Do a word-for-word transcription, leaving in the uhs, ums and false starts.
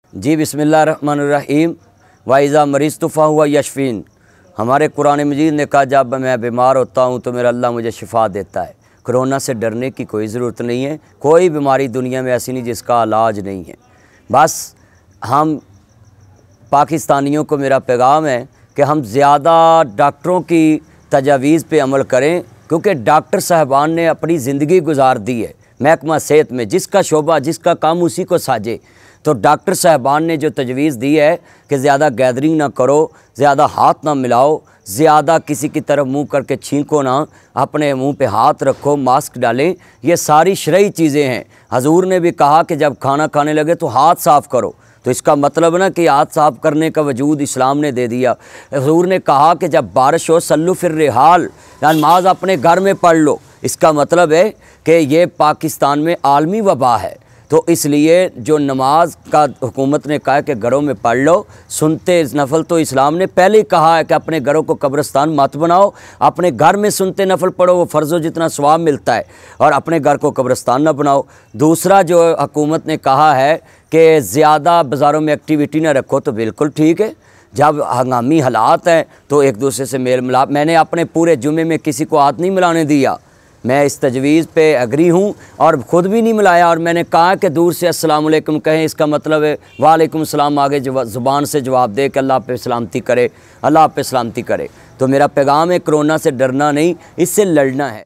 जी बिस्मिल्लाहिर्रहमानिर्रहीम वाइज़ा मरीज़तुफ़ा हुआ यशफ़ीन। हमारे कुरान मजीद ने कहा जब मैं बीमार होता हूँ तो मेरा अल्लाह मुझे शिफ़ा देता है। कोरोना से डरने की कोई ज़रूरत नहीं है। कोई बीमारी दुनिया में ऐसी नहीं जिसका इलाज नहीं है। बस हम पाकिस्तानियों को मेरा पैगाम है कि हम ज़्यादा डॉक्टरों की तजावीज़ पे अमल करें, क्योंकि डॉक्टर साहबान ने अपनी ज़िंदगी गुजार दी है महकमा सेहत में। जिसका शोबा जिसका काम उसी को साजे। तो डॉक्टर साहबान ने जो तजवीज़ दी है कि ज़्यादा गैदरिंग ना करो, ज़्यादा हाथ ना मिलाओ, ज़्यादा किसी की तरफ मुंह करके छींको ना, अपने मुंह पे हाथ रखो, मास्क डालें, ये सारी शरई चीज़ें हैं। हजूर ने भी कहा कि जब खाना खाने लगे तो हाथ साफ़ करो। तो इसका मतलब ना कि हाथ साफ़ करने का वजूद इस्लाम ने दे दिया। हजूर ने कहा कि जब बारिश हो सल्लु फिर रिहाल, नमाज अपने घर में पढ़ लो। इसका मतलब है कि ये पाकिस्तान में आलमी वबा है, तो इसलिए जो नमाज का हुकूमत ने कहा कि घरों में पढ़ लो। सुनते नफल तो इस्लाम ने पहले ही कहा है कि अपने घरों को कब्रिस्तान मत बनाओ, अपने घर में सुनते नफल पढ़ो, वो फ़र्ज़ो जितना सवाब मिलता है, और अपने घर को कब्रिस्तान ना बनाओ। दूसरा जो हुकूमत ने कहा है कि ज़्यादा बाज़ारों में एक्टिविटी ना रखो, तो बिल्कुल ठीक है। जब हंगामी हालात हैं तो एक दूसरे से मेल मिलाप, मैंने अपने पूरे जुमे में किसी को हाथ नहीं मिलाने दिया। मैं इस तजवीज़ पे एग्री हूँ और ख़ुद भी नहीं मिलाया, और मैंने कहा कि दूर से अस्सलाम वालेकुम कहें। इसका मतलब है वालेकुम सलाम आगे ज़ुबान से जवाब दे कि अल्लाह पे सलामती करे, अल्लाह पे सलामती करे। तो मेरा पैगाम है कोरोना से डरना नहीं, इससे लड़ना है।